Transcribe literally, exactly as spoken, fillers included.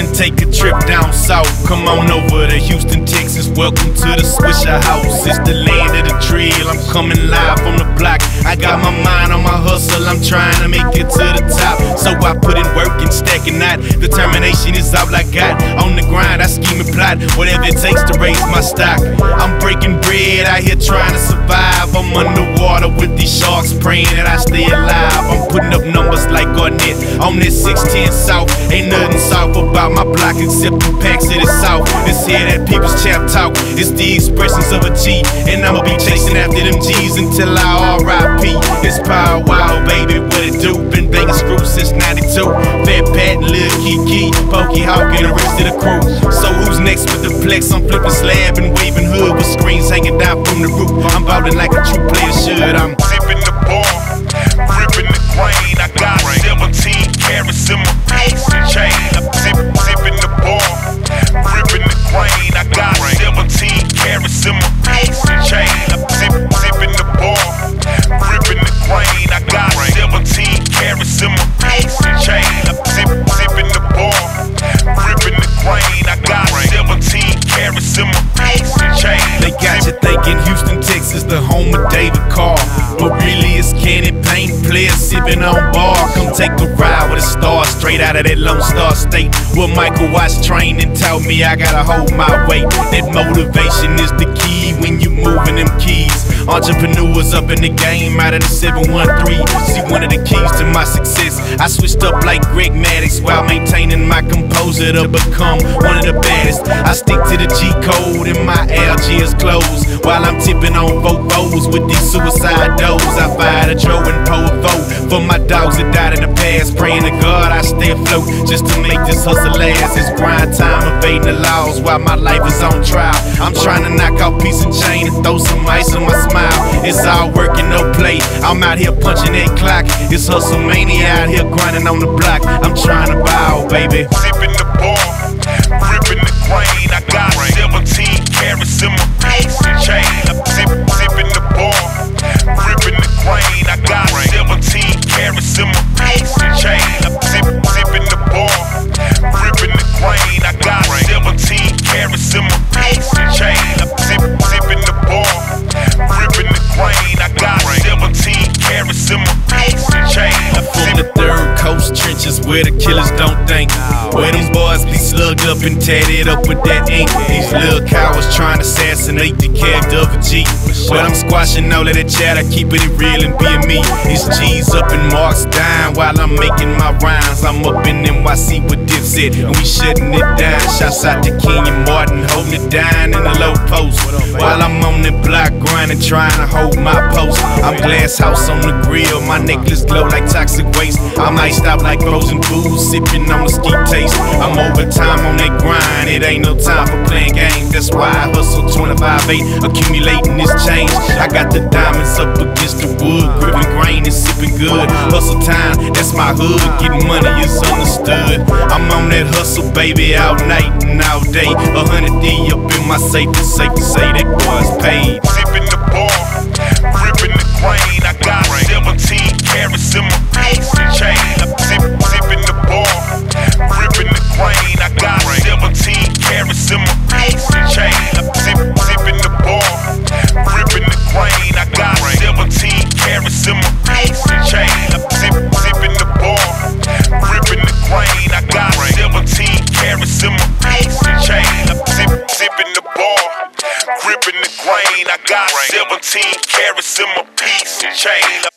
and take a trip down south. Come on over to Houston, Texas. Welcome to the Swisher House. It's the land of the trail. I'm coming live from the block. I got my mind on my hustle. I'm trying to make it to the top. So I put in work and stacking that. Determination is all I got. On the grind, I scheme and plot. Whatever it takes to raise my stock. I'm breaking bread out here trying to survive. I'm underwater with these sharks, praying that I stay alive. I'm putting up numbers like Garnett on this six ten South. Ain't nothing soft about my block except the packs of the South. This here that people's chap talk. It's the expressions of a G, and I'ma be chasing after them G's until I R I P. It's Power Wow, baby, what it do? Been banging screws since ninety-two. Fat Pat, Lil Kiki, Pokey Hawk, and the rest of the crew. So who's next with the flex? I'm flipping slab and waving hood with screens hanging down from the roof. I'm ballin' like a true player should. I'm sipping the bar, ripping the grain. I got seventeen carats in my piece and chain. I'm zip, zipping the bar, ripping the grain. I got seventeen carats in my piece and chain. I'm zip, zipping the bar, ripping the grain. I got seventeen carats in my piece and chain. I'm zip, zipping the bar, ripping the grain. I got seventeen carats in my piece and chain. They got you thinking Houston, Texas, the home of David Carr, but really it's Candy Paint players sipping on bar. Come take a ride with a star straight out of that Lone Star State, where Michael Watts trained and taught me I gotta hold my weight. That motivation is the key when you moving them keys. Entrepreneurs up in the game out of the seven one three. See, one of the keys to my success, I switched up like Greg Maddox while maintaining my composure to become one of the baddest. I stick to the G code and my Algiers clothes while I'm tipping on Vovos with these suicide doors. I fired a Joe and Poe vote for my dogs that died in the past. Praying to God I stay afloat just to make this hustle last. It's grind time, evading the laws while my life is on trial. I'm trying to knock out piece and chain and throw some ice on my smile. It's all work and no play. I'm out here punching that clock. It's hustle mania out here grinding on the block. I'm trying to bow, baby. Sipping the bar, ripping the grain. I got seventeen carats in my piece and chain. I'm zip, zipping the bar, ripping the grain. I got seventeen carats in my piece and chain. I'm zip, zipping the bar, ripping the grain. I got seventeen carats in my piece and chain. I'm zip, zipping the bar, ripping the grain. I got seventeen carats in my piece and chain. I'm from the third coast trenches where the killers don't think, where them boys be slugged up and tatted up with that ink. These little cowards trying to assassinate the character of a G, but I'm squashing all of that chatter, keeping it real and being me. It's G's up and Mark's dying while I'm making my rhymes. I'm up in N Y C with Dipset and we shutting it down. Shouts out to Kenyon Martin, holding it down in the low post while I'm on the block grinding, trying to hold my post. I'm glass house on the grill, my necklace glow like toxic waste. I'm iced out like frozen booze, sipping on mesquite taste. I'm overtime on that grind, it ain't no time for playing games. That's why I hustle twenty-five eight, accumulating this change. I got the diamonds up against the wood, gripping grain and sipping good. Hustle time, that's my hood, getting money is understood. I'm on that hustle, baby, all night and all day. A hundred D up in my safe, it's safe to say that boy's paid. Sipping the bar, ripping the grain. I got seventeen carats in my piece and chain. I'm zip, zipping the bar, ripping the grain. I got seventeen carats in my piece and chain. I'm zip, zipping the bar, ripping the grain. I got seventeen carats in my piece and chain. I'm zip, zipping the bar, ripping the grain. I got seventeen carats in my piece and chain. I'm zip, zipping the bar, ripping the grain. I got seventeen carats in my piece and chain.